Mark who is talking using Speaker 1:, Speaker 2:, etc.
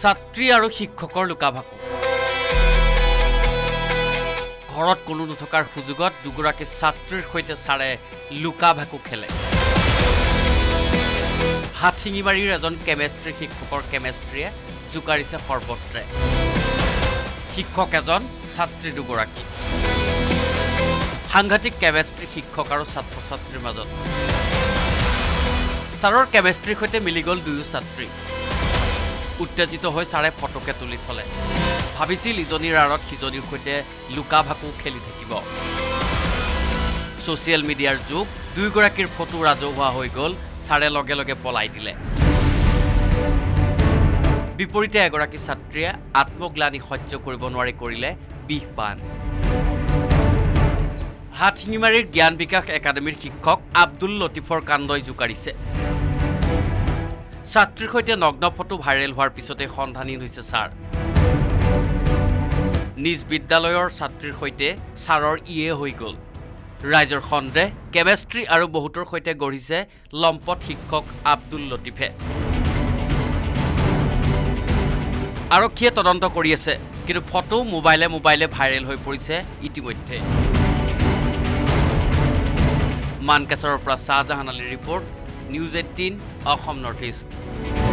Speaker 1: ছাত্ৰী আৰু শিক্ষকৰ লুকাভাকু ঘৰত কোনো নথকাৰ সুযোগত দুগৰাকী ছাত্ৰীৰ সৈতে ছাৰে লুকাভাকু খেলে হাথিঙিমাৰীৰ এজন কেমেষ্ট্ৰি শিক্ষকৰ কেমেষ্ট্ৰিয়ে জুকাৰিছে সৰ্বত্ৰে শিক্ষক এজন ছাত্ৰী দুগৰাকী সাংঘাতিক কেমেষ্ট্ৰি শিক্ষক আৰু ছাত্ৰ ছাত্ৰীৰ মাজত ছাৰৰ কেমেষ্ট্ৰিৰ সৈতে মিলি গ'ল দুয়ো ছাত্ৰী উত্তেজিত হৈ ছাৰে ফটোকে তুলি থলে ভাবিছিল ইজনীৰ আঁৰত সিজনীৰ সৈতে লুকাভাকু খেলি থাকিব ছ'চিয়েল মিডিয়াৰ যুগ দুয়োগৰাকীৰ ফটো ৰাজহুৱা হৈ গ'ল ছাৰে লগে লগে পলাই দিলে বিপৰীতে এগৰাকী ছাত্ৰীয়ে আত্মগ্লানি সহ্য কৰিব নোৱাৰি কৰিলে বিষপান হাথিঙিমাৰীৰ জ্ঞান বিকাশ একাডেমীৰ শিক্ষক আব্দুল লতিফৰ কাণ্ডই জুকাৰিছে ছাত্ৰীৰ সৈতে নগ্ন ফটো ভাইৰেল হোৱাৰ পিছতে সন্ধানহীন হৈছে ছাৰ নিজ বিদ্যালয়ৰ ছাত্ৰীৰ সৈতে ছাৰৰ ইয়ে হৈ গ'ল ৰাইজৰ সন্দেহ কেমেষ্ট্ৰি আৰু বহুতৰ সৈতে গঢ়িছে লম্পট শিক্ষক আব্দুল লতিফে আৰক্ষীয়ে তদন্ত কৰি আছে কিন্তু ফটো মোবাইলে ভাইৰেল হৈ পৰিছে ইতিমধ্যে মানকাছাৰৰ পৰা শাহজাহান আলীৰ ৰিপৰ্ট News18 Assam Northeast